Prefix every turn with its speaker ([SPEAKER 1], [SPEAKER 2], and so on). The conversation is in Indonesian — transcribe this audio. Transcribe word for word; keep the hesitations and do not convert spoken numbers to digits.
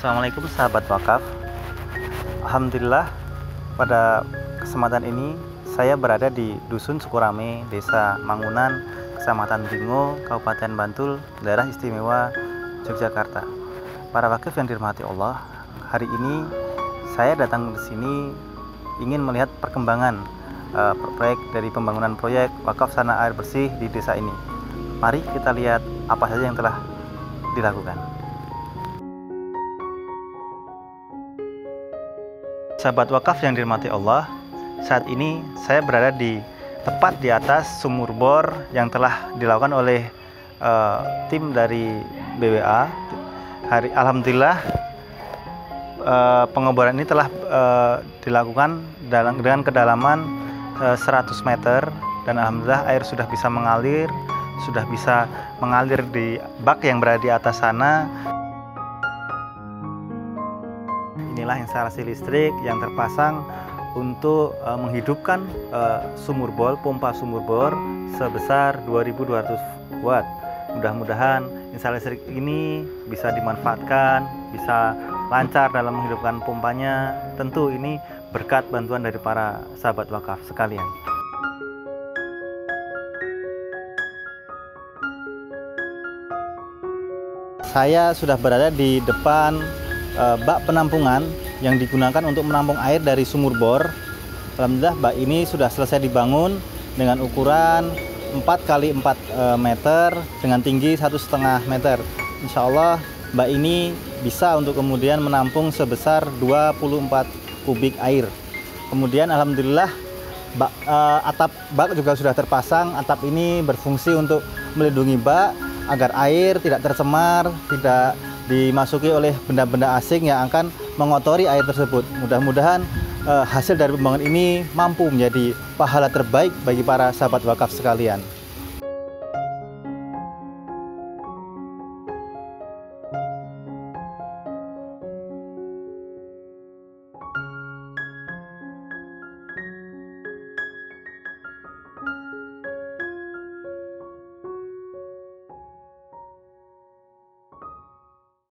[SPEAKER 1] Assalamualaikum sahabat wakaf. Alhamdulillah, pada kesempatan ini saya berada di Dusun Sukurame, Desa Mangunan, Kecamatan Bingo, Kabupaten Bantul, Daerah Istimewa Yogyakarta. Para wakif yang dirahmati Allah, hari ini saya datang di sini ingin melihat perkembangan uh, proyek dari pembangunan proyek wakaf sarana air bersih di desa ini. Mari kita lihat apa saja yang telah dilakukan. Sahabat wakaf yang dirahmati Allah, saat ini saya berada di tepat di atas sumur bor yang telah dilakukan oleh uh, tim dari B W A. Hari Alhamdulillah uh, pengeboran ini telah uh, dilakukan dalam, dengan kedalaman uh, seratus meter, dan Alhamdulillah air sudah bisa mengalir, sudah bisa mengalir di bak yang berada di atas sana. Inilah instalasi listrik yang terpasang untuk uh, menghidupkan uh, sumur bor, pompa sumur bor sebesar dua ribu dua ratus watt. Mudah-mudahan instalasi listrik ini bisa dimanfaatkan, bisa lancar dalam menghidupkan pompanya. Tentu ini berkat bantuan dari para sahabat wakaf sekalian. Saya sudah berada di depan bak penampungan yang digunakan untuk menampung air dari sumur bor. Alhamdulillah bak ini sudah selesai dibangun dengan ukuran empat kali empat meter dengan tinggi satu setengah meter. Insya Allah bak ini bisa untuk kemudian menampung sebesar dua puluh empat kubik air. Kemudian alhamdulillah bak, uh, atap bak juga sudah terpasang. Atap ini berfungsi untuk melindungi bak agar air tidak tercemar, tidak dimasuki oleh benda-benda asing yang akan mengotori air tersebut. Mudah-mudahan eh, hasil dari pembangunan ini mampu menjadi pahala terbaik bagi para sahabat wakaf sekalian.